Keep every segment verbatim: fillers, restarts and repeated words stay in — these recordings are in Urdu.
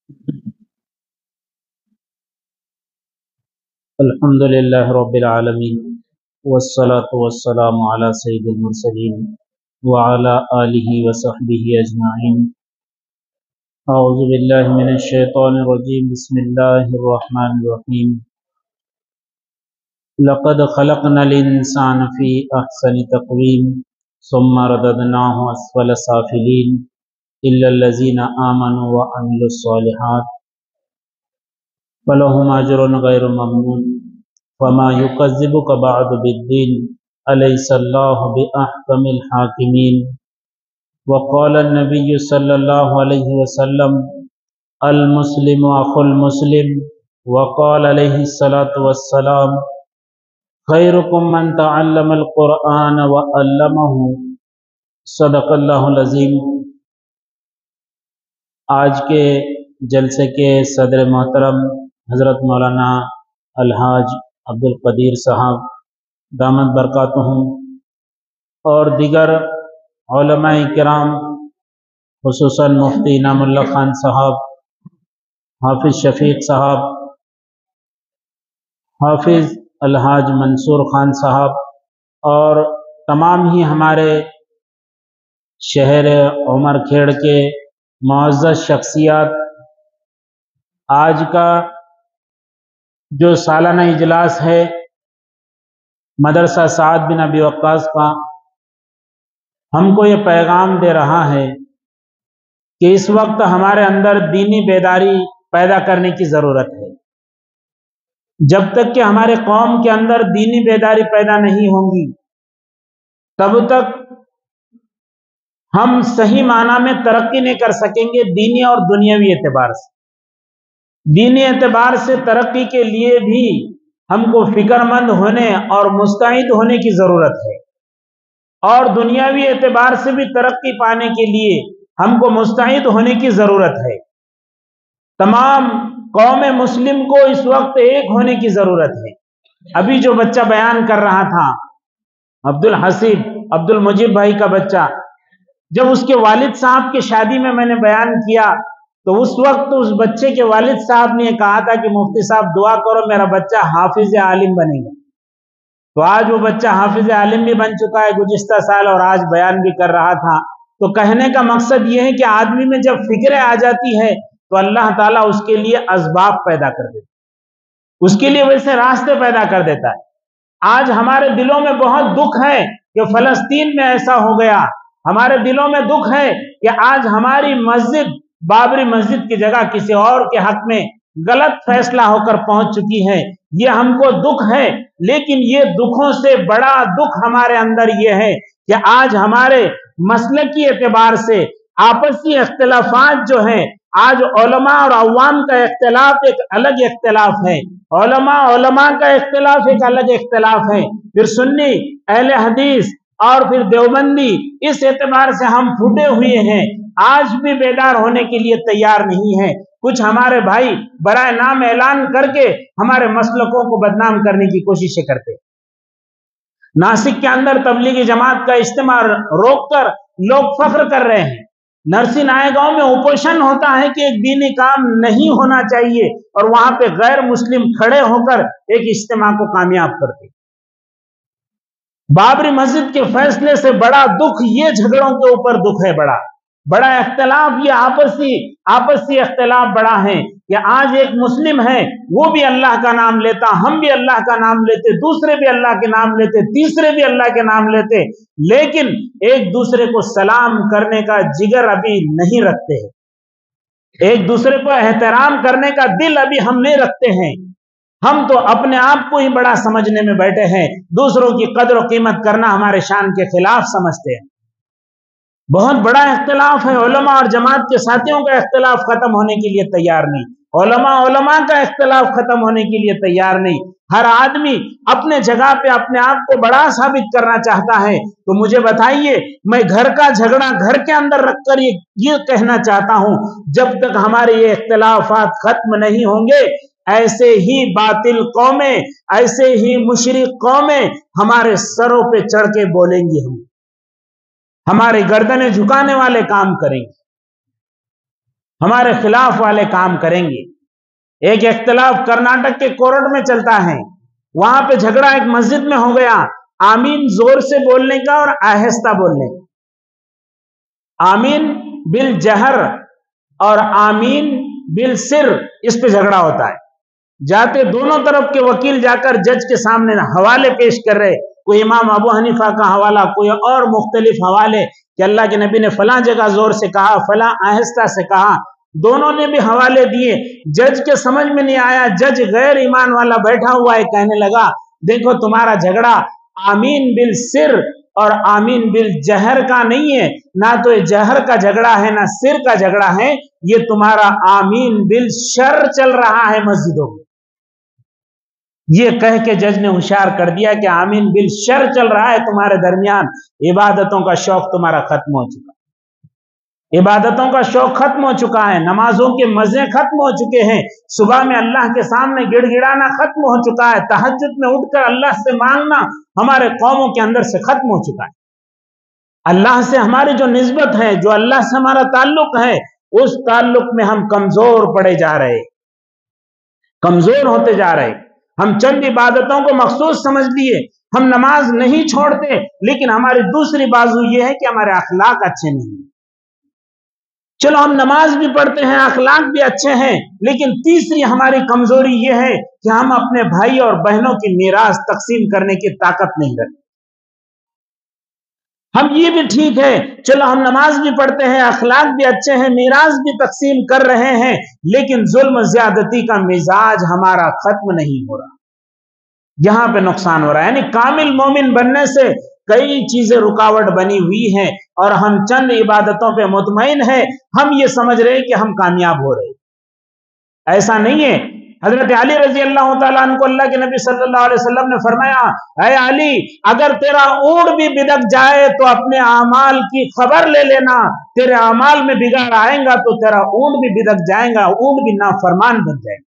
الحمد لله رب العالمين والصلاة والسلام على سيد المرسلين وعلى آله وصحبه أجمعين. أعوذ بالله من الشيطان الرجيم. بسم الله الرحمن الرحيم. لقد خلقنا الإنسان في أحسن تقويم ثم رددناه أسفل سافلين إلا الذين آمنوا وعملوا الصالحات فلهم أجر غير ممنون فما يكذبك بعد بالدين أليس الله بأحكم الحاكمين. وقال النبي صلى الله عليه وسلم المسلم أخو المسلم. وقال عليه الصلاة والسلام خيركم من تعلم القرآن وعلمه. صدق اللہ العظیم. آج کے جلسے کے صدر محترم حضرت مولانا الحاج عبد القدیر صاحب دامت برکاتہم اور دیگر علماء کرام خصوصاً مفتی انعام اللہ خان صاحب، حافظ شفیق صاحب، حافظ الحاج منصور خان صاحب اور تمام ہی ہمارے شہر عمر کھیڑ کے معزز شخصیات، آج کا جو سالانہ اجلاس ہے مدرسہ سعد بن ابی وقاص کا، ہم کو یہ پیغام دے رہا ہے کہ اس وقت ہمارے اندر دینی بیداری پیدا کرنے کی ضرورت ہے. جب تک کہ ہمارے قوم کے اندر دینی بیداری پیدا نہیں ہوں گی تب تک ہم صحیح معنی میں ترقی نہیں کر سکیں گے دینی اور دنیاوی اعتبار سے. دینی اعتبار سے ترقی کے لیے بھی ہم کو فکر مند ہونے اور مستعد ہونے کی ضرورت ہے، اور دنیاوی اعتبار سے بھی ترقی پانے کے لیے ہم کو مستعد ہونے کی ضرورت ہے. تمام قوم مسلم کو اس وقت ایک ہونے کی ضرورت ہے. ابھی جو بچہ بیان کر رہا تھا عبد الحسیب عبد المجیب بھائی کا بچہ، جب اس کے والد صاحب کی شادی میں میں نے بیان کیا تو اس وقت اس بچے کے والد صاحب نے کہا تھا کہ مفتی صاحب دعا کرو میرا بچہ حافظ عالم بنے گا. تو آج وہ بچہ حافظ عالم بھی بن چکا ہے گزشتہ سال، اور آج بیان بھی کر رہا تھا. تو کہنے کا مقصد یہ ہے کہ آدمی میں جب فکریں آ جاتی ہے تو اللہ تعالیٰ اس کے لیے اسباب پیدا کر دیتا ہے، اس کے لیے ویسے راستے پیدا کر دیتا ہے. آج ہمارے دلوں میں بہت دکھ ہے کہ فلسطین میں ایسا ہو گیا. ہمارے دلوں میں دکھ ہے کہ آج ہماری مسجد بابری مسجد کی جگہ کسی اور کے حق میں غلط فیصلہ ہو کر پہنچ چکی ہے. یہ ہم کو دکھ ہے، لیکن یہ دکھوں سے بڑا دکھ ہمارے اندر یہ ہے کہ آج ہمارے مسلکی اعتبار سے آپسی اختلافات جو ہیں، آج علماء اور عوام کا اختلاف ایک الگ اختلاف ہے، علماء علماء کا اختلاف ایک الگ اختلاف ہے، پھر سنی اہل حدیث اور پھر دیوبندی، اس اعتبار سے ہم پھوٹے ہوئے ہیں. آج بھی بیدار ہونے کے لیے تیار نہیں ہے. کچھ ہمارے بھائی برائے نام اعلان کر کے ہمارے مسلکوں کو بدنام کرنے کی کوششیں کرتے. ناسک کے اندر تبلیغی جماعت کا اجتماع روک کر لوگ فخر کر رہے ہیں. نرسی نائے گاؤں میں اوپوشن ہوتا ہے کہ ایک دینی کام نہیں ہونا چاہیے، اور وہاں پہ غیر مسلم کھڑے ہو کر ایک اجتماع کو کامیاب کرتے. بابری مسجد کے فیصلے سے بڑا دکھ یہ جھگڑوں کے اوپر دکھ ہے، بڑا بڑا اختلاف یہ آپسی آپسی اختلاف بڑا ہے کہ آج ایک مسلم ہے وہ بھی اللہ کا نام لیتا، ہم بھی اللہ کا نام لیتے، دوسرے بھی اللہ کے نام لیتے، تیسرے بھی اللہ کے نام لیتے، لیکن ایک دوسرے کو سلام کرنے کا جگر ابھی نہیں رکھتے ہیں، ایک دوسرے کو احترام کرنے کا دل ابھی ہم نہیں رکھتے ہیں. ہم تو اپنے آپ کو ہی بڑا سمجھنے میں بیٹھے ہیں، دوسروں کی قدر و قیمت کرنا ہمارے شان کے خلاف سمجھتے ہیں. بہت بڑا اختلاف ہے. علماء اور جماعت کے ساتھیوں کا اختلاف ختم ہونے کے لیے تیار نہیں، علماء علماء کا اختلاف ختم ہونے کے لیے تیار نہیں. ہر آدمی اپنے جگہ پہ اپنے آپ کو بڑا ثابت کرنا چاہتا ہے. تو مجھے بتائیے، میں گھر کا جھگڑا گھر کے اندر رکھ کر یہ کہنا چاہتا ہوں، جب تک ہمارے یہ اختلافات ختم نہیں ہوں گے ایسے ہی باطل قومیں، ایسے ہی مشرک قومیں ہمارے سروں پہ چڑھ کے بولیں گی، ہم ہمارے گردنیں جھکانے والے کام کریں گے. ہمارے خلاف والے کام کریں گے. ایک اختلاف کرناٹک کے کورٹ میں چلتا ہے. وہاں پہ جھگڑا ایک مسجد میں ہو گیا آمین زور سے بولنے کا اور آہستہ بولنے کا. آمین بالجہر اور آمین بالسر اس پہ جھگڑا ہوتا ہے. جاتے دونوں طرف کے وکیل جا کر جج کے سامنے حوالے پیش کر رہے, کوئی امام ابو حنیفہ کا حوالہ, کوئی اور مختلف حوالے کہ اللہ کے نبی نے فلاں جگہ زور سے کہا, فلاں آہستہ سے کہا. دونوں نے بھی حوالے دیے. جج کے سمجھ میں نہیں آیا. جج غیر ایمان والا بیٹھا ہوا ہے, کہنے لگا دیکھو تمہارا جھگڑا آمین بالسر اور آمین بالجہر کا نہیں ہے, نہ تو یہ جہر کا جھگڑا ہے نہ سر کا جھگڑا ہے, یہ تمہارا آمین بالشر چل رہا ہے مسجدوں میں. یہ کہہ کے جج نے ہوشیار کر دیا کہ آمین بالشر چل رہا ہے تمہارے درمیان. عبادتوں کا شوق تمہارا ختم ہو چکا, عبادتوں کا شوق ختم ہو چکا ہے, نمازوں کے مزے ختم ہو چکے ہیں, صبح میں اللہ کے سامنے گڑ گڑانا ختم ہو چکا ہے, تہجد میں اٹھ کر اللہ سے مانگنا ہمارے قوموں کے اندر سے ختم ہو چکا ہے. اللہ سے ہماری جو نسبت ہے, جو اللہ سے ہمارا تعلق ہے, اس تعلق میں ہم کمزور پڑے جا رہے, کمزور ہوتے جا رہے. ہم چند عبادتوں کو مخصوص سمجھ لیے, ہم نماز نہیں چھوڑتے, لیکن ہماری دوسری بازو یہ ہے کہ ہمارے اخلاق اچھے نہیں. چلو ہم نماز بھی پڑھتے ہیں, اخلاق بھی اچھے ہیں, لیکن تیسری ہماری کمزوری یہ ہے کہ ہم اپنے بھائی اور بہنوں کی میراث تقسیم کرنے کی طاقت نہیں رکھتے. ہم یہ بھی ٹھیک ہے, چلو ہم نماز بھی پڑھتے ہیں, اخلاق بھی اچھے ہیں, میراث بھی تقسیم کر رہے ہیں, لیکن ظلم زیادتی کا مزاج ہمارا ختم نہیں ہو رہا. یہاں پہ نقصان ہو رہا ہے. یعنی کامل مومن بننے سے کئی چیزیں رکاوٹ بنی ہوئی ہیں, اور ہم چند عبادتوں پہ مطمئن ہیں, ہم یہ سمجھ رہے ہیں کہ ہم کامیاب ہو رہے ہیں. ایسا نہیں ہے. حضرت علی رضی اللہ تعالیٰ عنہ کو اللہ کے نبی صلی اللہ علیہ وسلم نے فرمایا, اے علی اگر تیرا اونٹ بھی بدک جائے تو اپنے اعمال کی خبر لے لینا, تیرے اعمال میں بگاڑ آئے گا تو تیرا اونٹ بھی بدک جائے گا, اونٹ بھی نافرمان بن جائے گا.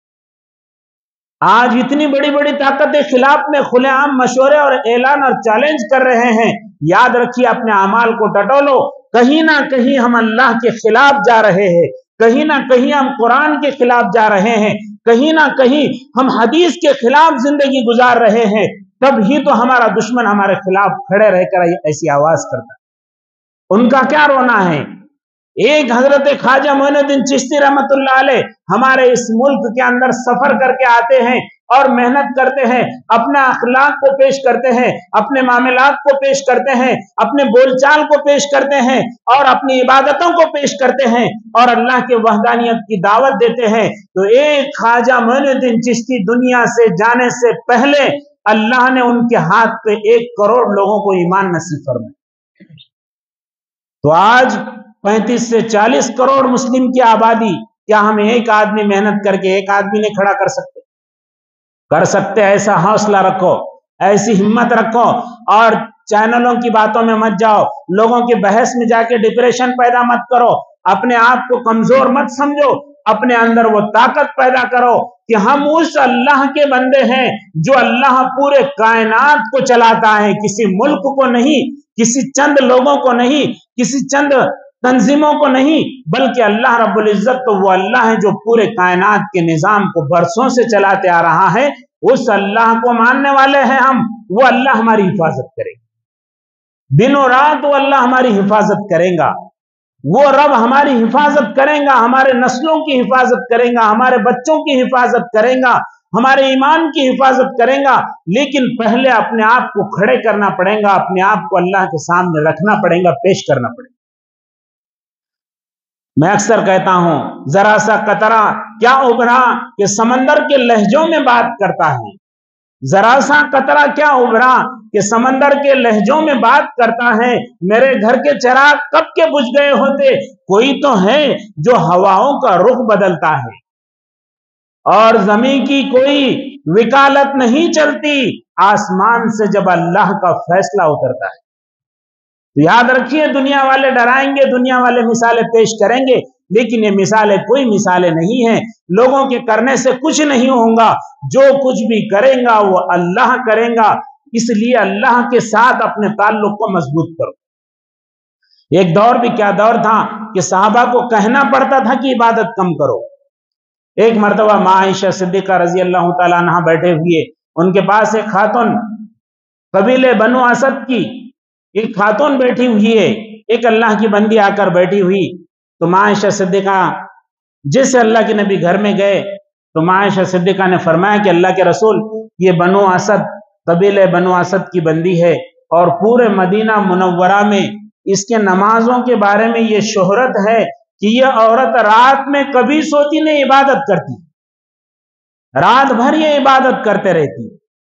آج اتنی بڑی بڑی طاقتیں خلاف میں کھلے عام مشورے اور اعلان اور چیلنج کر رہے ہیں. یاد رکھیے اپنے اعمال کو ٹٹولو, کہیں نہ کہیں ہم اللہ کے خلاف جا رہے ہیں, کہیں نہ کہیں ہم قرآن کے خلاف جا رہے ہیں, کہیں نہ کہیں ہم حدیث کے خلاف زندگی گزار رہے ہیں. تب ہی تو ہمارا دشمن ہمارے خلاف کھڑے رہ کر ایسی آواز کرتا ہے. ان کا کیا رونا ہے. ایک حضرت خواجہ معین الدین چشتی رحمت اللہ علیہ ہمارے اس ملک کے اندر سفر کر کے آتے ہیں اور محنت کرتے ہیں, اپنا اخلاق کو پیش کرتے ہیں, اپنے معاملات کو پیش کرتے ہیں, اپنے بول چال کو پیش کرتے ہیں, اور اپنی عبادتوں کو پیش کرتے ہیں, اور اللہ کے وحدانیت کی دعوت دیتے ہیں. تو ایک خواجہ معین الدین چشتی دنیا سے جانے سے پہلے اللہ نے ان کے ہاتھ پہ ایک کروڑ لوگوں کو ایمان نصیب فرمایا. تو آج پینتیس سے چالیس کروڑ مسلم کی آبادی, کیا ہم ایک آدمی محنت کر کے ایک آدمی نہیں کھڑا کر سکتے؟ کر سکتے. ایسا حوصلہ رکھو, ایسی ہمت رکھو, اور چینلوں کی باتوں میں مت جاؤ, لوگوں کی بحث میں جا کے ڈپریشن پیدا مت کرو, اپنے آپ کو کمزور مت سمجھو, اپنے اندر وہ طاقت پیدا کرو کہ ہم اس اللہ کے بندے ہیں جو اللہ پورے کائنات کو چلاتا ہے, کسی ملک کو نہیں, کسی چند لوگوں کو نہیں, کسی چند تنظیموں کو نہیں, بلکہ اللہ رب العزت تو وہ اللہ ہے جو پورے کائنات کے نظام کو برسوں سے چلاتے آ رہا ہے. اس اللہ کو ماننے والے ہیں ہم, وہ اللہ ہماری حفاظت کرے گا, دنوں رات وہ اللہ ہماری حفاظت کرے گا, وہ رب ہماری حفاظت کرے گا, ہمارے نسلوں کی حفاظت کرے گا, ہمارے بچوں کی حفاظت کرے گا, ہمارے ایمان کی حفاظت کرے گا. لیکن پہلے اپنے آپ کو کھڑے کرنا پڑے گا, اپنے آپ کو اللہ کے سامنے رکھنا پڑے گا, پیش کرنا پڑے گا. میں اکثر کہتا ہوں, ذرا سا قطرہ کیا ابھرا کہ سمندر کے لہجوں میں بات کرتا ہے, ذرا سا قطرہ کیا ابھرا کہ سمندر کے لہجوں میں بات کرتا ہے. میرے گھر کے چراغ کب کے بجھ گئے ہوتے, کوئی تو ہے جو ہواؤں کا رخ بدلتا ہے, اور زمین کی کوئی وکالت نہیں چلتی, آسمان سے جب اللہ کا فیصلہ اترتا ہے. تو یاد رکھیے, دنیا والے ڈرائیں گے, دنیا والے مثالیں پیش کریں گے, لیکن یہ مثالیں کوئی مثالیں نہیں ہیں. لوگوں کے کرنے سے کچھ نہیں ہوگا, جو کچھ بھی کرے گا وہ اللہ کرے گا. اس لیے اللہ کے ساتھ اپنے تعلق کو مضبوط کرو. ایک دور بھی کیا دور تھا کہ صحابہ کو کہنا پڑتا تھا کہ عبادت کم کرو. ایک مرتبہ ماں عائشہ صدیقہ رضی اللہ تعالیٰ عنہ بیٹھے ہوئے، ان کے پاس ایک خاتون قبیلے بنو اسد کی ایک خاتون بیٹھی ہوئی ہے، ایک اللہ کی بندی آ کر بیٹھی ہوئی. تو ماں عائشہ صدیقہ جیسے اللہ کے نبی گھر میں گئے تو ماں عائشہ صدیقہ نے فرمایا کہ اللہ کے رسول، یہ بنو اسد قبیلے بنو اسد کی بندی ہے، اور پورے مدینہ منورہ میں اس کے نمازوں کے بارے میں یہ شہرت ہے کہ یہ عورت رات میں کبھی سوتی نہیں، عبادت کرتی، رات بھر یہ عبادت کرتے رہتی.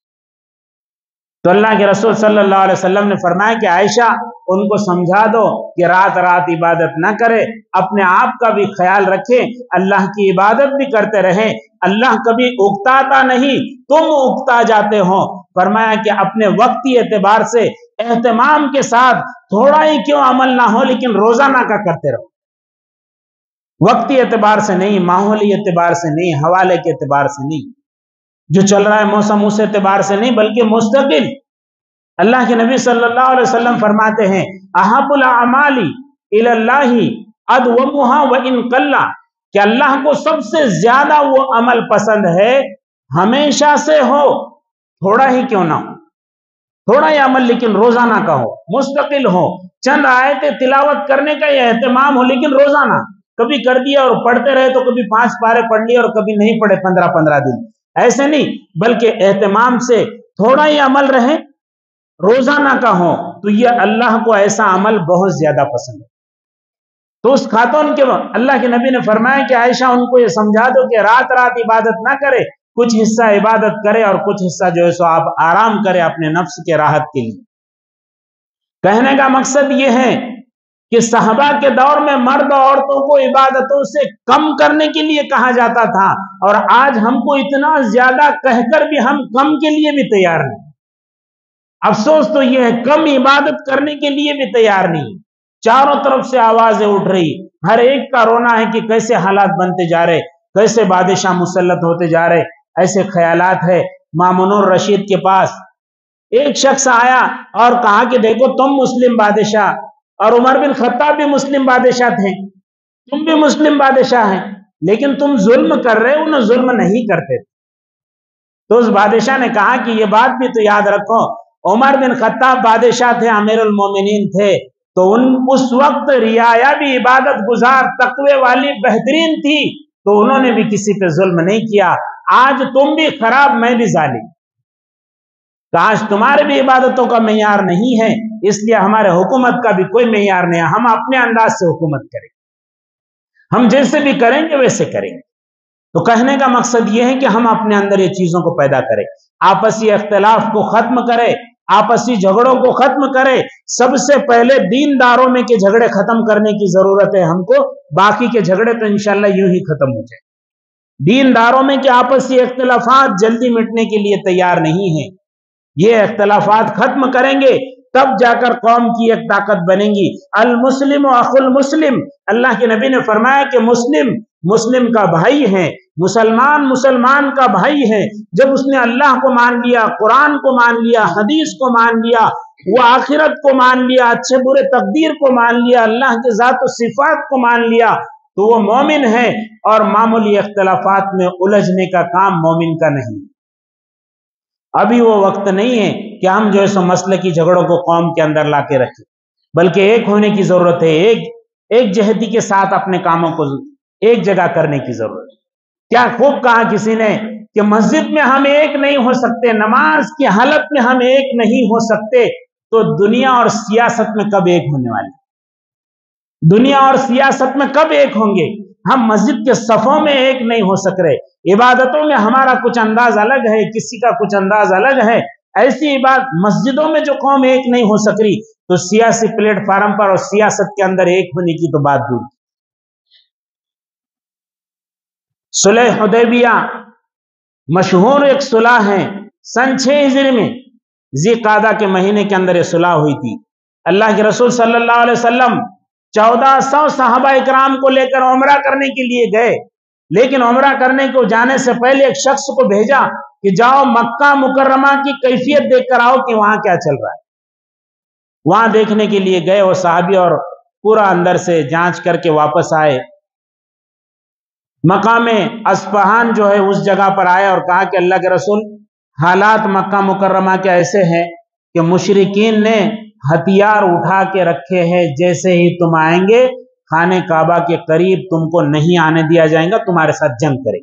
تو اللہ کے رسول صلی اللہ علیہ وسلم نے فرمایا کہ عائشہ ان کو سمجھا دو کہ رات رات عبادت نہ کرے، اپنے آپ کا بھی خیال رکھے، اللہ کی عبادت بھی کرتے رہے. اللہ کبھی اکتاتا نہیں، تم اکتا جاتے ہو. فرمایا کہ اپنے وقتی اعتبار سے اہتمام کے ساتھ تھوڑا ہی کیوں عمل نہ ہو لیکن روزانہ کا کرتے رہو. وقتی اعتبار سے نہیں، ماحولی اعتبار سے نہیں، حوالے کے اعتبار سے نہیں، جو چل رہا ہے موسم اس اعتبار سے نہیں، بلکہ مستقل. اللہ کے نبی صلی اللہ علیہ وسلم فرماتے ہیں احب الاعمال الی اللہ ادومها وان قل، کہ اللہ کو سب سے زیادہ وہ عمل پسند ہے ہمیشہ سے ہو، تھوڑا ہی کیوں نہ ہو، تھوڑا ہی عمل لیکن روزانہ کا ہو، مستقل ہو. چند آیتیں تلاوت کرنے کا یہ اہتمام ہو لیکن روزانہ، کبھی کر دیا اور پڑھتے رہے تو کبھی پانچ پارے پڑھ لیے اور کبھی نہیں پڑھے پندرہ پندرہ دن، ایسے نہیں، بلکہ اہتمام سے تھوڑا ہی عمل رہے، روزانہ کا ہو. تو یہ اللہ کو ایسا عمل بہت زیادہ پسند ہے. تو اس خاتون کے اللہ کے نبی نے فرمایا کہ عائشہ ان کو یہ سمجھا دو کہ رات رات عبادت نہ کرے، کچھ حصہ عبادت کرے اور کچھ حصہ جو ہے سو آپ آرام کرے اپنے نفس کے راحت کے لیے. کہنے کا مقصد یہ ہے کہ صحابہ کے دور میں مرد عورتوں کو عبادتوں سے کم کرنے کے لیے کہا جاتا تھا، اور آج ہم کو اتنا زیادہ کہہ کر بھی ہم کم کے لیے بھی تیار نہیں. افسوس تو یہ ہے کم عبادت کرنے کے لیے بھی تیار نہیں. چاروں طرف سے آوازیں اٹھ رہی، ہر ایک کا رونا ہے کہ کیسے حالات بنتے جا رہے، کیسے بادشاہ مسلط ہوتے جا رہے، ایسے خیالات ہے. مامون الرشید کے پاس ایک شخص آیا اور کہا کہ دیکھو تم مسلم بادشاہ، اور عمر بن خطاب بھی مسلم بادشاہ تھے، تم بھی مسلم بادشاہ ہیں، لیکن تم ظلم کر رہے ہو، انہیں ظلم نہیں کرتے. تو اس بادشاہ نے کہا کہ یہ بات بھی تو یاد رکھو، عمر بن خطاب بادشاہ تھے، امیر المومنین تھے، تو ان اس وقت رعایا بھی عبادت گزار تقوی والی بہترین تھی، تو انہوں نے بھی کسی پہ ظلم نہیں کیا. آج تم بھی خراب، میں بھی ظالم. کاش تمہارے بھی عبادتوں کا معیار نہیں ہے، اس لیے ہمارے حکومت کا بھی کوئی معیار نہیں ہے، ہم اپنے انداز سے حکومت کریں، ہم جیسے بھی کریں گے ویسے کریں گے. تو کہنے کا مقصد یہ ہے کہ ہم اپنے اندر یہ چیزوں کو پیدا کریں، آپسی اختلاف کو ختم کریں، آپسی جھگڑوں کو ختم کرے. سب سے پہلے دین داروں میں کے جھگڑے ختم کرنے کی ضرورت ہے ہم کو، باقی کے جھگڑے تو انشاءاللہ یوں ہی ختم ہو جائیں. دین داروں میں کے آپسی اختلافات جلدی مٹنے کے لیے تیار نہیں ہیں. یہ اختلافات ختم کریں گے تب جا کر قوم کی ایک طاقت بنے گی. المسلم اخو المسلم، اللہ کے نبی نے فرمایا کہ مسلم مسلم کا بھائی ہے، مسلمان مسلمان کا بھائی ہے. جب اس نے اللہ کو مان لیا، قرآن کو مان لیا، حدیث کو مان لیا، وہ آخرت کو مان لیا، اچھے برے تقدیر کو مان لیا، اللہ کے ذات و صفات کو مان لیا، تو وہ مومن ہے. اور معمولی اختلافات میں الجھنے کا کام مومن کا نہیں. ابھی وہ وقت نہیں ہے کہ ہم جو ہے سو مسلکی جھگڑوں کو قوم کے اندر لا کے رکھیں، بلکہ ایک ہونے کی ضرورت ہے، ایک ایک جہتی کے ساتھ اپنے کاموں کو ایک جگہ کرنے کی ضرورت ہے. کیا خوب کہا کسی نے کہ مسجد میں ہم ایک نہیں ہو سکتے، نماز کی حالت میں ہم ایک نہیں ہو سکتے، تو دنیا اور سیاست میں کب ایک ہونے والے؟ دنیا اور سیاست میں کب ایک ہوں گے؟ ہم مسجد کے صفوں میں ایک نہیں ہو سک رہے. عبادتوں میں ہمارا کچھ انداز الگ ہے، کسی کا کچھ انداز الگ ہے. ایسی عبادت مسجدوں میں جو قوم ایک نہیں ہو سک رہی، تو سیاسی پلیٹ فارم پر اور سیاست کے اندر ایک ہونے کی تو بات دور. صلح حدیبیہ مشہور ایک صلح ہے، سن چھ ہجری میں ذی قعدہ کے مہینے کے اندر یہ صلح ہوئی تھی. اللہ کے رسول صلی اللہ علیہ وسلم چودہ سو صحابہ اکرام کو لے کر عمرہ کرنے کے لیے گئے، لیکن عمرہ کرنے کو جانے سے پہلے ایک شخص کو بھیجا کہ جاؤ مکہ مکرمہ کی کیفیت دیکھ کر آؤ کہ وہاں کیا چل رہا ہے. وہاں دیکھنے کے لیے گئے وہ صحابی، اور پورا اندر سے جانچ کر کے واپس آئے. مقام اصفہان جو ہے اس جگہ پر آئے اور کہا کہ اللہ کے رسول حالات مکہ مکرمہ کے ایسے ہیں کہ مشرکین نے ہتھیار اٹھا کے رکھے ہیں، جیسے ہی تم آئیں گے خانہ کعبہ کے قریب تم کو نہیں آنے دیا جائے گا، تمہارے ساتھ جنگ کریں.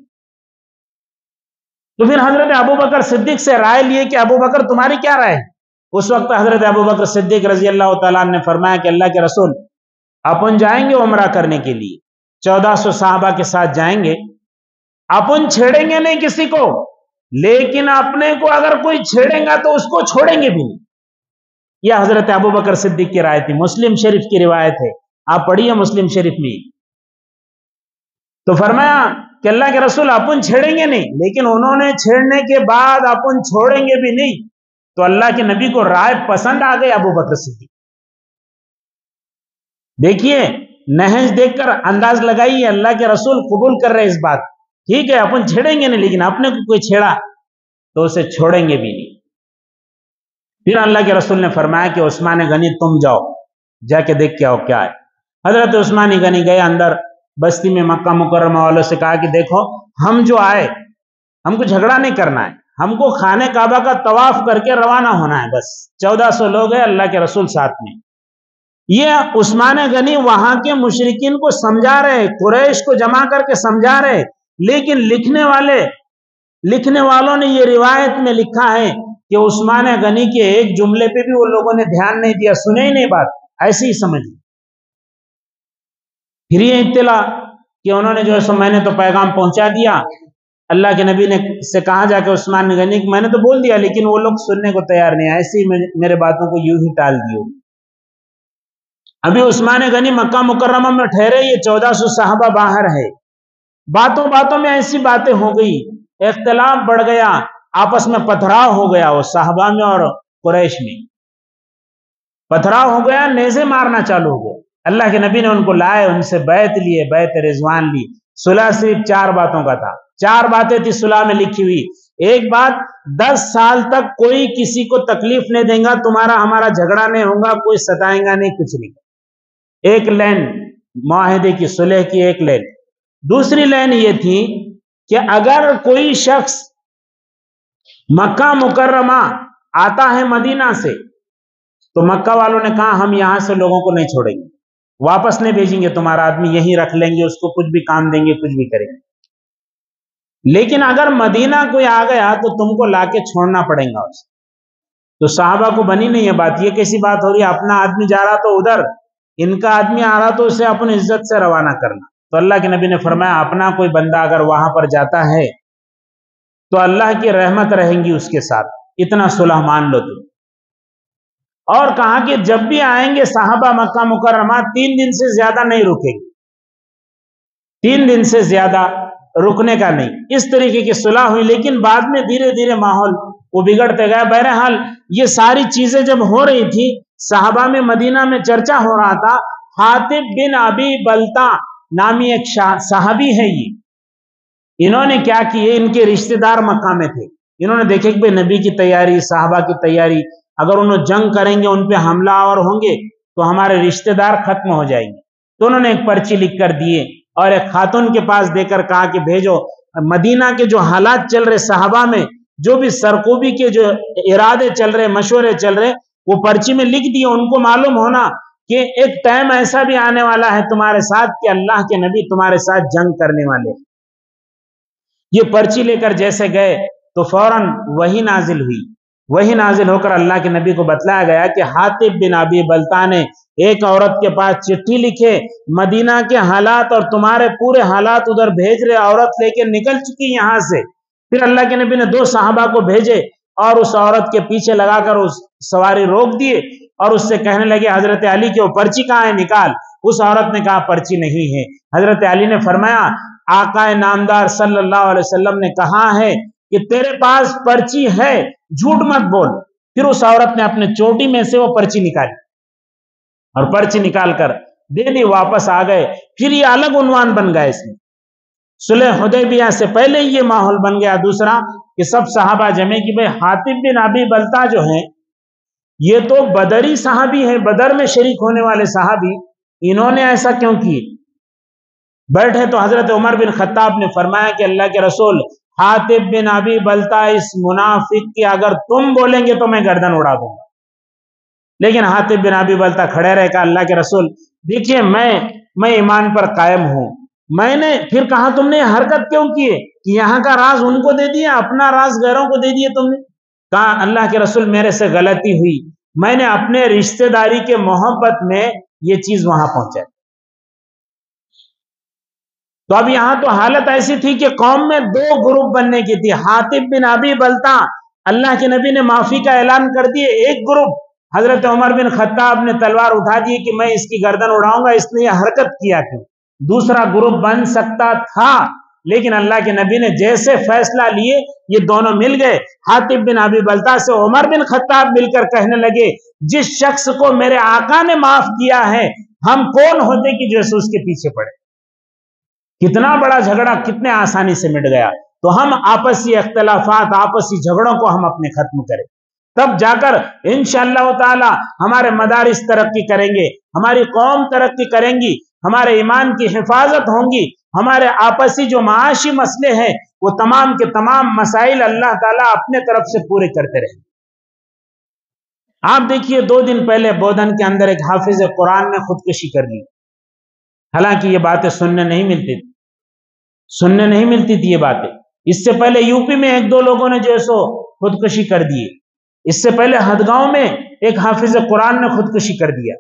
تو پھر حضرت ابوبکر صدیق سے رائے لیے کہ ابوبکر تمہاری کیا رائے ہے؟ اس وقت حضرت ابوبکر صدیق رضی اللہ تعالیٰ نے فرمایا کہ اللہ کے رسول اپن جائیں گے عمرہ کرنے کے لیے، چودہ سو صحابہ کے ساتھ جائیں گے، اپن چھیڑیں گے نہیں کسی کو، لیکن اپنے کو اگر کوئی چھیڑیں گا تو اس کو چھوڑیں گے بھی نہیں. یہ حضرت ابوبکر صدیق کی رائے تھی. مسلم شریف کی روایت ہے، آپ پڑھیے مسلم شریف میں. تو فرمایا کہ اللہ کے رسول اپن چھیڑیں گے نہیں، لیکن انہوں نے چھیڑنے کے بعد اپن چھوڑیں گے بھی نہیں. تو اللہ کے نبی کو رائے پسند آ گئی ابوبکر صدیق. دیکھیے نہج دیکھ کر انداز لگائیے، اللہ کے رسول قبول کر رہے اس بات. ٹھیک ہے اپن چھیڑیں گے نہیں، لیکن اپنے کو کوئی چھیڑا تو اسے چھوڑیں گے بھی نہیں. پھر اللہ کے رسول نے فرمایا کہ عثمان غنی تم جاؤ، جا کے دیکھ کے آؤ کیا ہے. حضرت عثمان غنی گئے اندر بستی میں، مکہ مکرمہ والوں سے کہا کہ دیکھو ہم جو آئے ہم کو جھگڑا نہیں کرنا ہے، ہم کو خانہ کعبہ کا طواف کر کے روانہ ہونا ہے بس. چودہ سو لوگ ہیں اللہ کے رسول ساتھ میں. یہ عثمان غنی وہاں کے مشرکین کو سمجھا رہے، قریش کو جمع کر کے سمجھا رہے، لیکن لکھنے والے لکھنے والوں نے یہ روایت میں لکھا ہے کہ عثمان غنی کے ایک جملے پہ بھی وہ لوگوں نے دھیان نہیں دیا، سنے ہی نہیں بات، ایسے ہی سمجھ. پھر یہ اطلاع کہ انہوں نے جو ہے سو میں نے تو پیغام پہنچا دیا. اللہ کے نبی نے سے کہا جا کے عثمان غنی میں نے تو بول دیا، لیکن وہ لوگ سننے کو تیار نہیں، ایسے ہی میرے باتوں کو یوں ہی ٹال دیو. ابھی عثمان غنی مکہ مکرمہ میں ٹھہرے، یہ چودہ سو صحابہ باہر ہے. باتوں باتوں میں ایسی باتیں ہو گئی، اختلاف بڑھ گیا، آپس میں پتھراؤ ہو گیا، وہ صحابہ میں اور قریش میں پتھراؤ ہو گیا، نیزے مارنا چالو ہو گیا. اللہ کے نبی نے ان کو لائے، ان سے بیعت لیے، بیعت رضوان لی. صلح صرف چار باتوں کا تھا، چار باتیں تھی صلح میں لکھی ہوئی. ایک بات، دس سال تک کوئی کسی کو تکلیف نہیں دیں گا، تمہارا ہمارا جھگڑا نہیں ہوگا، کوئی ستائیں گا نہیں، کچھ نہیں. ایک لین معاہدے کی، صلح کی ایک لین. دوسری لین یہ تھی کہ اگر کوئی شخص مکہ مکرمہ آتا ہے مدینہ سے، تو مکہ والوں نے کہا ہم یہاں سے لوگوں کو نہیں چھوڑیں گے، واپس نہیں بھیجیں گے، تمہارا آدمی یہیں رکھ لیں گے، اس کو کچھ بھی کام دیں گے، کچھ بھی کریں گے. لیکن اگر مدینہ کوئی آ گیا تو تم کو لا کے چھوڑنا پڑے گا اسے. تو صحابہ کو بنی نہیں ہے بات، یہ کیسی بات ہو رہی ہے، اپنا آدمی جا رہا تو ادھر، ان کا آدمی آ رہا تو اسے اپنی عزت سے روانہ کرنا. تو اللہ کے نبی نے فرمایا اپنا کوئی بندہ اگر وہاں پر جاتا ہے تو اللہ کی رحمت رہیں گی اس کے ساتھ، اتنا صلح مان لو تم. اور کہا کہ جب بھی آئیں گے صحابہ مکہ مکرمہ تین دن سے زیادہ نہیں رکیں گے، تین دن سے زیادہ رکنے کا نہیں. اس طریقے کی صلح ہوئی، لیکن بعد میں دھیرے دھیرے ماحول وہ بگڑتے گیا. بہرحال یہ ساری چیزیں جب ہو رہی تھی، صحابہ میں مدینہ میں چرچا ہو رہا تھا. حاطب بن ابی بلتا نامی ایک صحابی ہے، یہ انہوں نے کیا کیے، ان کے رشتہ دار مکہ میں تھے. انہوں نے دیکھے کہ نبی کی تیاری، صحابہ کی تیاری، اگر انہوں جنگ کریں گے، ان پہ حملہ آور ہوں گے تو ہمارے رشتہ دار ختم ہو جائیں گے. تو انہوں نے ایک پرچی لکھ کر دیے اور ایک خاتون کے پاس دے کر کہا کہ بھیجو، مدینہ کے جو حالات چل رہے، صحابہ میں جو بھی سرکوبی کے جو ارادے چل رہے، مشورے چل رہے، وہ پرچی میں لکھ دیے. ان کو معلوم ہونا کہ ایک ٹائم ایسا بھی آنے والا ہے تمہارے ساتھ کہ اللہ کے نبی تمہارے ساتھ جنگ کرنے والے. یہ پرچی لے کر جیسے گئے تو فوراً وہی نازل ہوئی. وہی نازل ہو کر اللہ کے نبی کو بتلایا گیا کہ حاطب بن ابی بلتا نے ایک عورت کے پاس چٹھی لکھے، مدینہ کے حالات اور تمہارے پورے حالات ادھر بھیج رہے، عورت لے کے نکل چکی یہاں سے. پھر اللہ کے نبی نے دو صحابہ کو بھیجے اور اس عورت کے پیچھے لگا کر اس سواری روک دیے اور اس سے کہنے لگے حضرت علی کی وہ پرچی کہاں ہے، نکال. اس عورت نے کہا پرچی نہیں ہے. حضرت علی نے فرمایا آقا نامدار صلی اللہ علیہ وسلم نے کہا ہے کہ تیرے پاس پرچی ہے، جھوٹ مت بول. پھر اس عورت نے اپنے چوٹی میں سے وہ پرچی نکالی اور پرچی نکال کر دے دی، واپس آ گئے. پھر یہ الگ عنوان بن گیا، اس میں صلح حدیبیہ سے پہلے یہ ماحول بن گیا. دوسرا کہ سب صحابہ جمع کی بھئی حاطب بن ابی بلتا جو ہیں یہ تو بدری صحابی ہیں، بدر میں شریک ہونے والے صحابی، انہوں نے ایسا کیوں کی؟ بیٹھے تو حضرت عمر بن خطاب نے فرمایا کہ اللہ کے رسول، حاطب بن ابی بلتا اس منافق کی اگر تم بولیں گے تو میں گردن اڑا دوں گا. لیکن حاطب بن ابی بلتا کھڑے رہے، کہا اللہ کے رسول دیکھیے میں میں ایمان پر قائم ہوں. میں نے پھر کہا تم نے حرکت کیوں کی ہے کہ یہاں کا راز ان کو دے دیا، اپنا راز غیروں کو دے دیا تم نے؟ کہا اللہ کے رسول میرے سے غلطی ہوئی، میں نے اپنے رشتہ داری کے محبت میں یہ چیز وہاں پہنچائی. تو اب یہاں تو حالت ایسی تھی کہ قوم میں دو گروپ بننے کی تھی. حاطب بن ابی بلتا اللہ کے نبی نے معافی کا اعلان کر دیے، ایک گروپ حضرت عمر بن خطاب نے تلوار اٹھا دی کہ میں اس کی گردن اڑاؤں گا، اس نے یہ حرکت کیا کیوں. دوسرا گروپ بن سکتا تھا لیکن اللہ کے نبی نے جیسے فیصلہ لیے یہ دونوں مل گئے. حاطب بن ابی بلتا سے عمر بن خطاب مل کر کہنے لگے جس شخص کو میرے آقا نے معاف کیا ہے ہم کون ہوتے کہ جیسے اس کے پیچھے پڑے. کتنا بڑا جھگڑا کتنے آسانی سے مٹ گیا. تو ہم آپسی اختلافات، آپسی جھگڑوں کو ہم اپنے ختم کریں، تب جا کر انشاءاللہ تعالی ہمارے مدارس ترقی کریں گے، ہماری قوم ترقی کریں گی، ہمارے ایمان کی حفاظت ہوں گی، ہمارے آپسی جو معاشی مسئلے ہیں وہ تمام کے تمام مسائل اللہ تعالیٰ اپنے طرف سے پورے کرتے رہیں. آپ دیکھیے دو دن پہلے بودھن کے اندر ایک حافظ قرآن نے خودکشی کر لی. حالانکہ یہ باتیں سننے نہیں ملتی تھی سننے نہیں ملتی تھی یہ باتیں. اس سے پہلے یو پی میں ایک دو لوگوں نے جو سو خودکشی کر دی. اس سے پہلے ہدگاؤں میں ایک حافظ قرآن نے خودکشی کر دیا.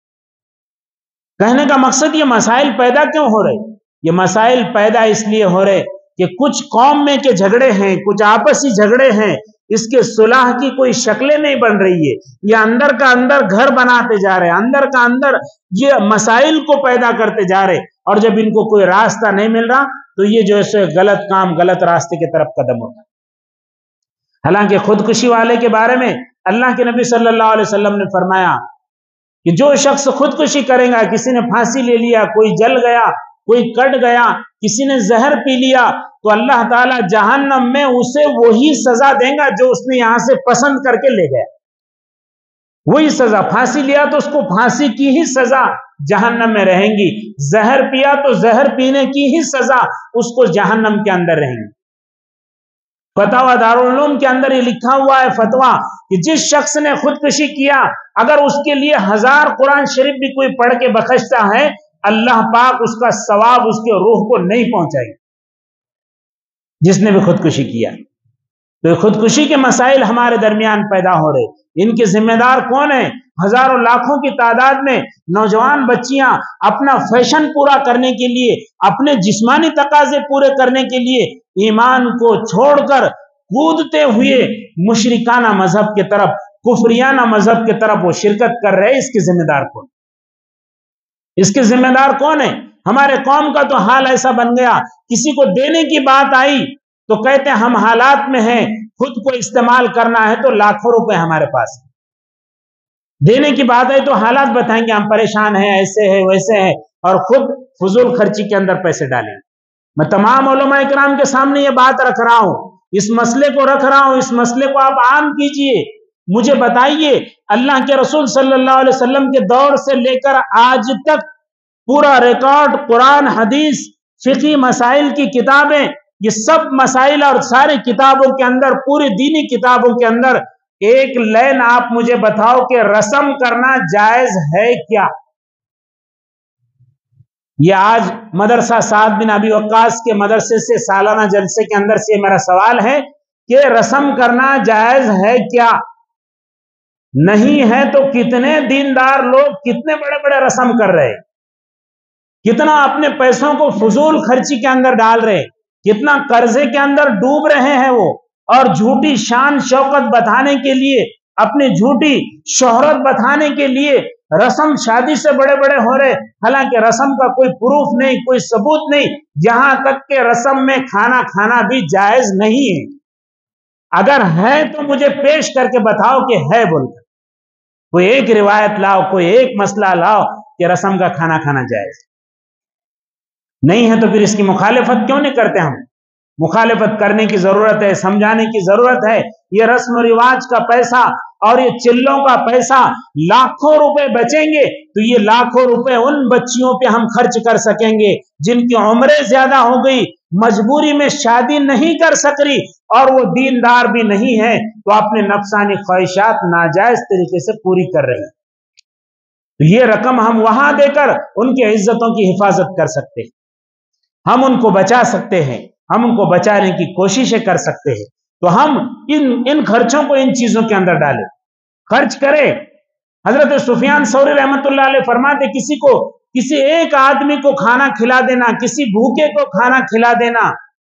کہنے کا مقصد یہ مسائل پیدا کیوں ہو رہے؟ یہ مسائل پیدا اس لیے ہو رہے کہ کچھ قوم میں کے جھگڑے ہیں، کچھ آپسی جھگڑے ہیں، اس کے صلح کی کوئی شکلیں نہیں بن رہی ہے. یہ اندر کا اندر گھر بناتے جا رہے، اندر کا اندر یہ مسائل کو پیدا کرتے جا رہے، اور جب ان کو کوئی راستہ نہیں مل رہا تو یہ جو ہے غلط کام، غلط راستے کی طرف قدم ہوتا ہے. حالانکہ خودکشی والے کے بارے میں اللہ کے نبی صلی اللہ علیہ وسلم نے فرمایا کہ جو شخص خودکشی کرے گا، کسی نے پھانسی لے لیا، کوئی جل گیا، کوئی کٹ گیا، کسی نے زہر پی لیا، تو اللہ تعالیٰ جہنم میں اسے وہی سزا دے گا جو اس نے یہاں سے پسند کر کے لے گیا. وہی سزا. پھانسی لیا تو اس کو پھانسی کی ہی سزا جہنم میں رہیں گی، زہر پیا تو زہر پینے کی ہی سزا اس کو جہنم کے اندر رہیں گی. فتاوی دارالعلوم کے اندر یہ لکھا ہوا ہے فتوا کہ جس شخص نے خودکشی کیا اگر اس کے لیے ہزار قرآن شریف بھی کوئی پڑھ کے بخشتا ہے اللہ پاک اس کا ثواب اس کے روح کو نہیں پہنچائے گا جس نے بھی خودکشی کیا. تو خودکشی کے مسائل ہمارے درمیان پیدا ہو رہے. ان کے ذمہ دار کون ہیں؟ ہزاروں لاکھوں کی تعداد میں نوجوان بچیاں اپنا فیشن پورا کرنے کے لیے، اپنے جسمانی تقاضے پورے کرنے کے لیے ایمان کو چھوڑ کر کودتے ہوئے مشرکانہ مذہب کے طرف، کفریانہ مذہب کے طرف وہ شرکت کر رہے. اس کے ذمہ دار کون؟ اس کے ذمہ دار کون ہے؟ ہمارے قوم کا تو حال ایسا بن گیا، کسی کو دینے کی بات آئی تو کہتے ہیں ہم حالات میں ہیں، خود کو استعمال کرنا ہے تو لاکھوں روپے ہمارے پاس. دینے کی بات آئی تو حالات بتائیں گے ہم پریشان ہیں، ایسے ہیں ویسے ہیں، اور خود فضول خرچی کے اندر پیسے ڈالیں. میں تمام علماء اکرام کے سامنے یہ بات رکھ رہا ہوں، اس مسئلے کو رکھ رہا ہوں، اس مسئلے کو آپ عام کیجئے. مجھے بتائیے اللہ کے رسول صلی اللہ علیہ وسلم کے دور سے لے کر آج تک پورا ریکارڈ، قرآن، حدیث، فقہی مسائل کی کتابیں، یہ سب مسائل اور ساری کتابوں کے اندر، پوری دینی کتابوں کے اندر ایک لائن آپ مجھے بتاؤ کہ رسم کرنا جائز ہے کیا؟ یہ آج مدرسہ سعد بن ابی وقاص کے مدرسے سے سالانہ جلسے کے اندر سے میرا سوال ہے کہ رسم کرنا جائز ہے کیا؟ نہیں ہے تو کتنے دیندار لوگ کتنے بڑے بڑے رسم کر رہے، کتنا اپنے پیسوں کو فضول خرچی کے اندر ڈال رہے، کتنا قرضے کے اندر ڈوب رہے ہیں وہ، اور جھوٹی شان شوکت بتانے کے لیے، اپنی جھوٹی شہرت بتانے کے لیے رسم شادی سے بڑے بڑے ہو رہے، حالانکہ رسم کا کوئی پروف نہیں، کوئی ثبوت نہیں. یہاں تک کہ رسم میں کھانا کھانا بھی جائز نہیں ہے. اگر ہے تو مجھے پیش کر کے بتاؤ کہ ہے بول کر، کوئی ایک روایت لاؤ، کوئی ایک مسئلہ لاؤ کہ رسم کا کھانا کھانا جائز. نہیں ہے تو پھر اس کی مخالفت کیوں نہیں کرتے ہم؟ مخالفت کرنے کی ضرورت ہے، سمجھانے کی ضرورت ہے۔ یہ رسم و رواج کا پیسہ اور یہ چلوں کا پیسہ لاکھوں روپے بچیں گے تو یہ لاکھوں روپے ان بچیوں پہ ہم خرچ کر سکیں گے جن کی عمریں زیادہ ہو گئی، مجبوری میں شادی نہیں کر سک رہی اور وہ دیندار بھی نہیں ہے، تو اپنے نفسانی خواہشات ناجائز طریقے سے پوری کر رہے ہیں۔ تو یہ رقم ہم وہاں دے کر ان کی عزتوں کی حفاظت کر سکتے ہیں، ہم ان کو بچا سکتے ہیں، ہم ان کو بچانے کی کوششیں کر سکتے ہیں۔ تو ہم ان ان خرچوں کو ان چیزوں کے اندر ڈالیں، خرچ کریں۔ حضرت سفیان ثوری رحمت اللہ علیہ فرماتے کسی کو کسی ایک آدمی کو کھانا کھلا دینا، کسی بھوکے کو کھانا کھلا دینا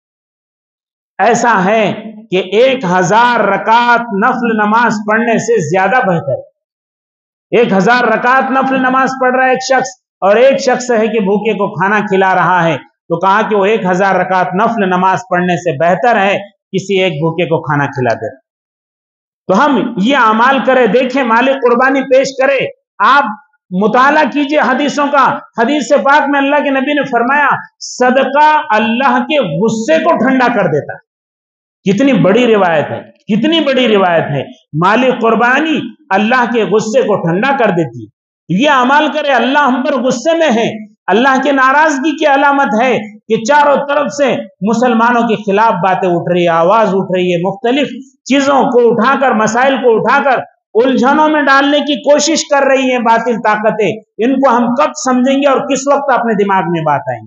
ایسا ہے کہ ایک ہزار رکعت نفل نماز پڑھنے سے زیادہ بہتر ہے۔ ایک ہزار رکعت نفل نماز پڑھ رہا ہے ایک شخص اور ایک شخص ہے کہ بھوکے کو کھانا کھلا رہا ہے، تو کہا کہ وہ ایک ہزار رکعت نفل نماز پڑھنے سے بہتر ہے کسی ایک بھوکے کو کھانا کھلا دے۔ تو ہم یہ اعمال کریں، دیکھیں مال قربانی پیش کریں۔ آپ مطالعہ کیجئے حدیثوں کا، حدیث پاک میں اللہ کے نبی نے فرمایا صدقہ اللہ کے غصے کو ٹھنڈا کر دیتا ہے۔ کتنی بڑی روایت ہے، کتنی بڑی روایت ہے، مال قربانی اللہ کے غصے کو ٹھنڈا کر دیتی ہے۔ یہ اعمال کرے، اللہ ہم پر غصے میں ہے، اللہ کے ناراضگی کی علامت ہے کہ چاروں طرف سے مسلمانوں کے خلاف باتیں اٹھ رہی ہے، آواز اٹھ رہی ہے، مختلف چیزوں کو اٹھا کر، مسائل کو اٹھا کر الجھنوں میں ڈالنے کی کوشش کر رہی ہیں باطل طاقتیں۔ ان کو ہم کب سمجھیں گے اور کس وقت اپنے دماغ میں بات آئیں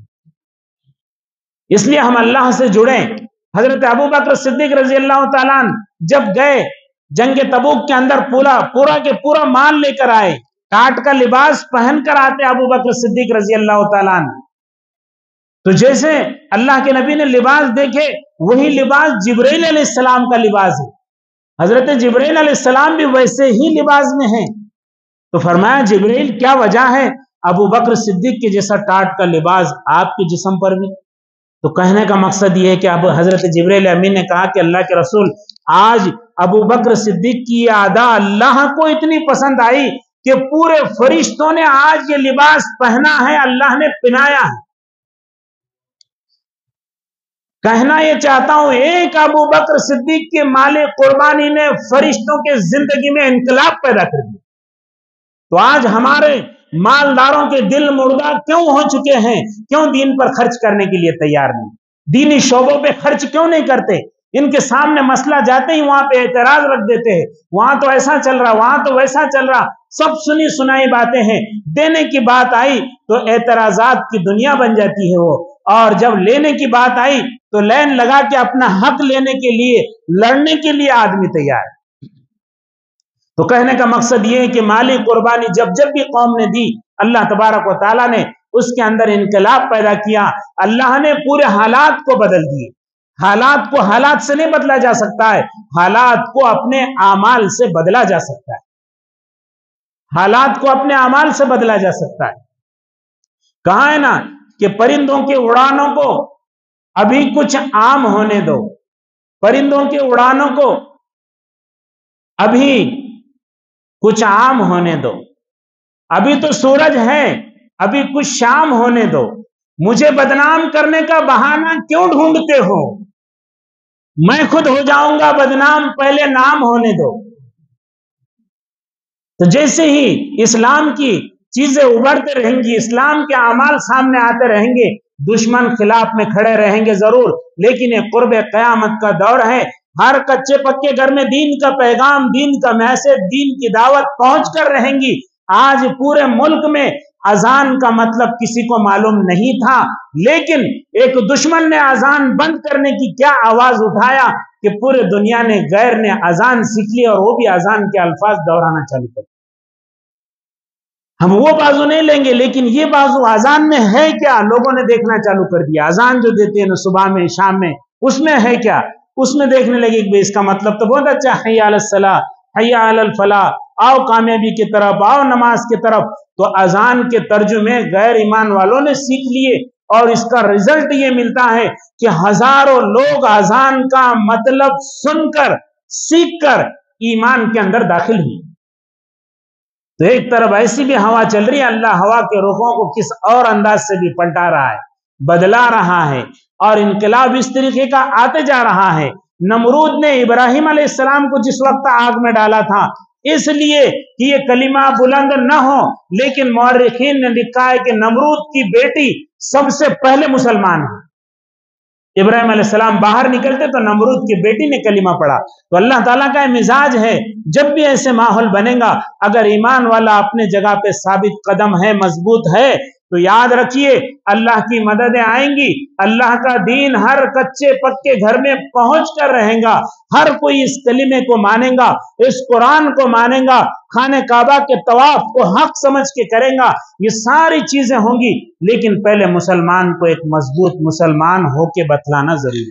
گے؟ اس لیے ہم اللہ سے جڑیں۔ حضرت ابو بکر صدیق رضی اللہ تعالیٰ عنہ جب گئے جنگ تبوک کے اندر پورا پورا کے پورا مال لے کر آئے، ٹاٹ کا لباس پہن کر آتے ابو بکر صدیق رضی اللہ تعالیٰ عنہ، تو جیسے اللہ کے نبی نے لباس دیکھے وہی لباس جبرائیل علیہ السلام کا لباس ہے، حضرت جبرائیل علیہ السلام بھی ویسے ہی لباس میں ہیں۔ تو فرمایا جبرائیل کیا وجہ ہے؟ ابو بکر صدیق کے جیسا ٹاٹ کا لباس آپ کے جسم پر بھی۔ تو کہنے کا مقصد یہ ہے کہ اب حضرت جبرائیل امین نے کہا کہ اللہ کے رسول آج ابو بکر صدیق کی یہ ادا اللہ کو اتنی پسند آئی کہ پورے فرشتوں نے آج یہ لباس پہنا ہے، اللہ نے پہنایا ہے۔ کہنا یہ چاہتا ہوں ایک ابو بکر صدیق کے مال قربانی نے فرشتوں کے زندگی میں انقلاب پیدا کر دیا۔ تو آج ہمارے مالداروں کے دل مردہ کیوں ہو چکے ہیں؟ کیوں دین پر خرچ کرنے کے لیے تیار نہیں؟ دینی شعبوں پہ خرچ کیوں نہیں کرتے؟ ان کے سامنے مسئلہ جاتے ہی وہاں پہ اعتراض رکھ دیتے ہیں، وہاں تو ایسا چل رہا، وہاں تو ویسا چل رہا، سب سنی سنائی باتیں ہیں۔ دینے کی بات آئی تو اعتراضات کی دنیا بن جاتی ہے وہ، اور جب لینے کی بات آئی تو لین لگا کے اپنا حق لینے کے لیے، لڑنے کے لیے آدمی تیار ہے۔ تو کہنے کا مقصد یہ ہے کہ مالی قربانی جب جب بھی قوم نے دی، اللہ تبارک و تعالیٰ نے اس کے اندر انقلاب پیدا کیا، اللہ نے پورے حالات کو بدل دیے۔ حالات کو حالات سے نہیں بدلا جا سکتا ہے، حالات کو اپنے اعمال سے بدلا جا سکتا ہے، حالات کو اپنے اعمال سے بدلا جا سکتا ہے۔ کہا ہے نا کہ پرندوں کے اڑانوں کو ابھی کچھ عام ہونے دو، پرندوں کے اڑانوں کو ابھی کچھ عام ہونے دو، ابھی تو سورج ہے، ابھی کچھ شام ہونے دو، مجھے بدنام کرنے کا بہانہ کیوں ڈھونڈتے ہو؟ میں خود ہو جاؤں گا بدنام، پہلے نام ہونے دو۔ تو جیسے ہی اسلام کی چیزیں ابھرتے رہیں گی، اسلام کے اعمال سامنے آتے رہیں گے، دشمن خلاف میں کھڑے رہیں گے ضرور، لیکن یہ قرب قیامت کا دور ہے، ہر کچے پکے گھر میں دین کا پیغام، دین کا میسج، دین کی دعوت پہنچ کر رہیں گی۔ آج پورے ملک میں اذان کا مطلب کسی کو معلوم نہیں تھا، لیکن ایک دشمن نے اذان بند کرنے کی کیا آواز اٹھایا کہ پورے دنیا نے، غیر نے اذان سیکھ لی اور وہ بھی اذان کے الفاظ دہرانا چالو کر۔ ہم وہ بازو نہیں لیں گے، لیکن یہ بازو اذان میں ہے کیا لوگوں نے دیکھنا چالو کر دیا۔ اذان جو دیتے ہیں نا صبح میں شام میں، اس میں ہے کیا؟ اس میں دیکھنے لگے کہ اس کا مطلب تو بہت اچھا، حی علی الصلاۃ، حی علی الفلاح، آؤ کامیابی کی طرف، آؤ نماز کی طرف۔ تو اذان کے ترجمے غیر ایمان والوں نے سیکھ لیے، اور اس کا رزلٹ یہ ملتا ہے کہ ہزاروں لوگ اذان کا مطلب سن کر، سیکھ کر ایمان کے اندر داخل ہوئے۔ تو ایک طرف ایسی بھی ہوا چل رہی ہے، اللہ ہوا کے رخوں کو کس اور انداز سے بھی پلٹا رہا ہے، بدلا رہا ہے، اور انقلاب اس طریقے کا آتے جا رہا ہے۔ نمرود نے ابراہیم علیہ السلام کو جس وقت آگ میں ڈالا تھا اس لیے کہ یہ کلمہ بلند نہ ہو، لیکن مورخین نے لکھا ہے کہ نمرود کی بیٹی سب سے پہلے مسلمان ہے۔ ابراہیم علیہ السلام باہر نکلتے تو نمرود کی بیٹی نے کلمہ پڑھا۔ تو اللہ تعالیٰ کا مزاج ہے، جب بھی ایسے ماحول بنے گا، اگر ایمان والا اپنے جگہ پہ ثابت قدم ہے، مضبوط ہے، تو یاد رکھیے اللہ کی مددیں آئیں گی۔ اللہ کا دین ہر کچے پکے گھر میں پہنچ کر رہے گا، ہر کوئی اس کلمے کو مانے گا، اس قرآن کو مانے گا، خانہ کعبہ کے طواف کو حق سمجھ کے کرے گا، یہ ساری چیزیں ہوں گی۔ لیکن پہلے مسلمان کو ایک مضبوط مسلمان ہو کے بتلانا ضروری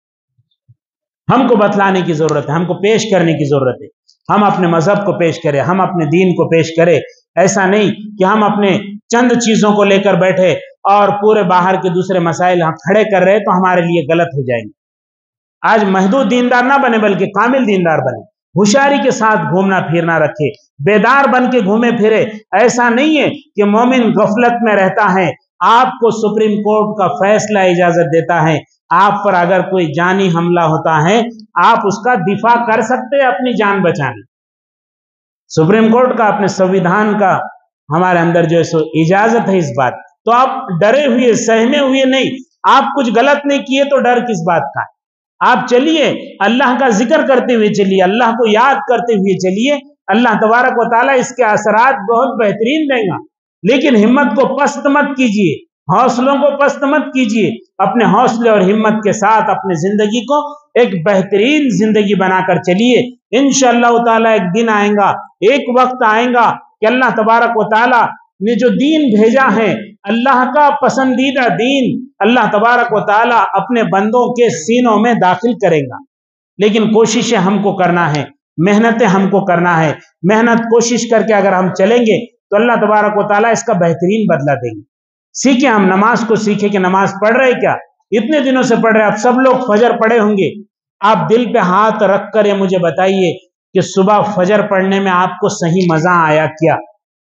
ہے۔ ہم کو بتلانے کی ضرورت ہے، ہم کو پیش کرنے کی ضرورت ہے۔ ہم اپنے مذہب کو پیش کریں، ہم اپنے دین کو پیش کریں۔ ایسا نہیں کہ ہم اپنے چند چیزوں کو لے کر بیٹھے اور پورے باہر کے دوسرے مسائل ہم کھڑے کر رہے تو ہمارے لیے غلط ہو جائیں گے۔ آج محدود دیندار نہ بنے بلکہ کامل دیندار بنے، ہوشیاری کے ساتھ گھومنا پھرنا رکھے، بیدار بن کے گھومے پھرے۔ ایسا نہیں ہے کہ مومن غفلت میں رہتا ہے۔ آپ کو سپریم کورٹ کا فیصلہ اجازت دیتا ہے، آپ پر اگر کوئی جانی حملہ ہوتا ہے آپ اس کا دفاع کر سکتے ہیں اپنی جان بچانے۔ سپریم کورٹ کا، اپنے سنویدھان کا ہمارے اندر جو ہے سو اجازت ہے اس بات، تو آپ ڈرے ہوئے سہمے ہوئے نہیں، آپ کچھ غلط نہیں کیے تو ڈر کس بات کا؟ آپ چلیے اللہ کا ذکر کرتے ہوئے چلیے، اللہ کو یاد کرتے ہوئے چلیے، اللہ تبارک و تعالیٰ اس کے اثرات بہت بہترین دے گا۔ لیکن ہمت کو پست مت کیجیے، حوصلوں کو پست مت کیجیے، اپنے حوصلے اور ہمت کے ساتھ اپنے زندگی کو ایک بہترین زندگی بنا کر چلیے۔ انشاءاللہ تعالیٰ ایک دن آئیں گا، ایک وقت آئیں گا کہ اللہ تبارک و تعالیٰ نے جو دین بھیجا ہے، اللہ کا پسندیدہ دین، اللہ تبارک و تعالیٰ اپنے بندوں کے سینوں میں داخل کرے گا۔ لیکن کوششیں ہم کو کرنا ہے، محنتیں ہم کو کرنا ہے۔ محنت کوشش کر کے اگر ہم چلیں گے تو اللہ تبارک و تعالیٰ اس کا بہترین بدلہ دیں گے۔ سیکھیں، ہم نماز کو سیکھیں کہ نماز پڑھ رہے کیا؟ اتنے دنوں سے پڑھ رہے، اب سب لوگ فجر پڑھے ہوں گے۔ آپ دل پہ ہاتھ رکھ کر یہ مجھے بتائیے کہ صبح فجر پڑھنے میں آپ کو صحیح مزہ آیا کیا؟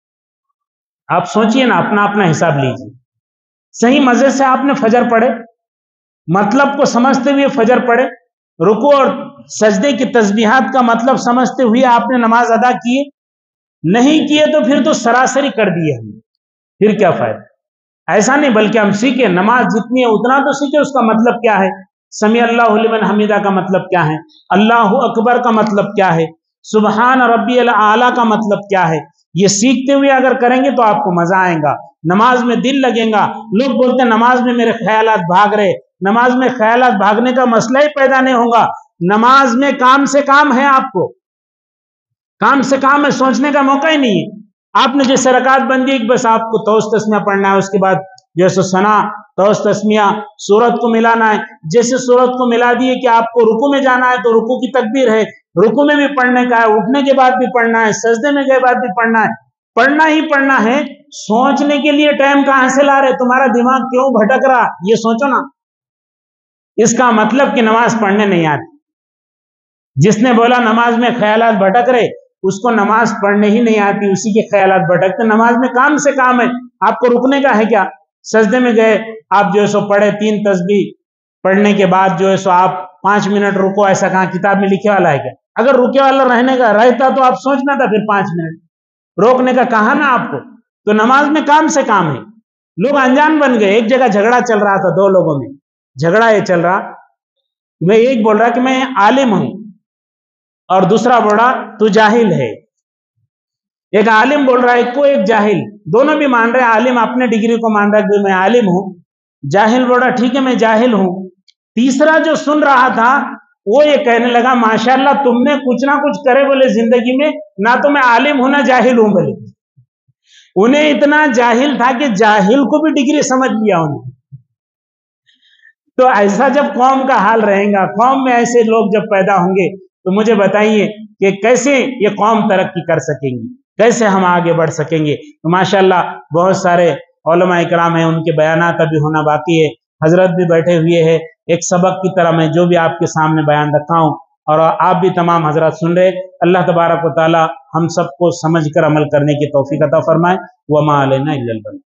آپ سوچئے نا، اپنا اپنا حساب لیجئے۔ صحیح مزے سے آپ نے فجر پڑھے، مطلب کو سمجھتے ہوئے فجر پڑھے، رکوع اور سجدے کی تسبیحات کا مطلب سمجھتے ہوئے آپ نے نماز ادا کیے؟ نہیں کیے تو پھر تو سراسری کر دیے ہم، پھر کیا فائدہ؟ ایسا نہیں، بلکہ ہم سیکھیں، نماز جتنی ہے اتنا تو سیکھیں۔ اس کا مطلب کیا ہے؟ سمیع اللہ لمن حمیدہ کا مطلب کیا ہے؟ اللہ اکبر کا مطلب کیا ہے؟ سبحان ربی الاعلیٰ کا مطلب کیا ہے؟ یہ سیکھتے ہوئے اگر کریں گے تو آپ کو مزہ آئے گا، نماز میں دل لگے گا۔ لوگ بولتے ہیں نماز میں میرے خیالات بھاگ رہے، نماز میں خیالات بھاگنے کا مسئلہ ہی پیدا نہیں ہوگا۔ نماز میں کام سے کام ہے، آپ کو کام سے کام ہے، سوچنے کا موقع ہی نہیں ہے۔ آپ نے جیسے رکعت بندی، بس آپ کو توس تسمیہ پڑھنا ہے، اس کے بعد جو ہے سو ثنا، توس تسمیہ، سورت کو ملانا ہے۔ جیسے سورت کو ملا دیے کہ آپ کو رکوع میں جانا ہے تو رکوع کی تکبیر ہے، رکوع میں بھی پڑھنے کا ہے، اٹھنے کے بعد بھی پڑھنا ہے، سجدے میں کے بعد بھی پڑھنا ہے، پڑھنا ہی پڑھنا ہے۔ سوچنے کے لیے ٹائم کہاں سے لا رہے؟ تمہارا دماغ کیوں بھٹک رہا یہ سوچو نا۔ اس کا مطلب کہ نماز پڑھنے نہیں آتی۔ جس نے بولا نماز میں خیالات بھٹک رہے، اس کو نماز پڑھنے ہی نہیں آتی، اسی کے خیالات بھٹکتے۔ نماز میں کام سے کام ہے، آپ کو رکنے کا ہے کیا؟ سجدے میں گئے آپ جو ہے سو پڑھے، تین تسبیح پڑھنے کے بعد جو ہے سو آپ پانچ منٹ رکو، ایسا کہاں کتاب میں لکھے والا ہے کیا؟ اگر رکے والا رہنے کا رہتا تو آپ سوچنا تھا پھر پانچ منٹ روکنے کا، کہا نا آپ کو۔ تو نماز میں کام سے کام ہے۔ لوگ انجان بن گئے۔ ایک جگہ جھگڑا چل رہا تھا دو لوگوں میں، جھگڑا یہ چل رہا، میں ایک بول رہا کہ میں عالم ہوں اور دوسرا بول رہا تو جاہل ہے۔ ایک عالم بول رہا ہے ایک کو، ایک جاہل، دونوں بھی مان رہے۔ عالم اپنے ڈگری کو مان رہا کہ میں عالم ہوں، جاہل بول رہا ٹھیک ہے میں جاہل ہوں۔ تیسرا جو سن رہا تھا وہ یہ کہنے لگا ماشاءاللہ تم نے کچھ نہ کچھ کرے بولے زندگی میں، نہ تو میں عالم ہوں نہ جاہل ہوں بولے۔ انہیں اتنا جاہل تھا کہ جاہل کو بھی ڈگری سمجھ لیا انہیں۔ تو ایسا جب قوم کا حال رہے گا، قوم میں ایسے لوگ جب پیدا ہوں گے تو مجھے بتائیے کہ کیسے یہ قوم ترقی کر سکیں گی، کیسے ہم آگے بڑھ سکیں گے۔ تو ماشاءاللہ بہت سارے علماء اکرام ہیں، ان کے بیانات ابھی ہونا باقی ہے، حضرت بھی بیٹھے ہوئے ہیں۔ ایک سبق کی طرح میں جو بھی آپ کے سامنے بیان رکھا ہوں اور آپ بھی تمام حضرات سن رہے، اللہ تبارک و تعالی ہم سب کو سمجھ کر عمل کرنے کی توفیق عطا فرمائے۔ وما علینا الا البلاغ۔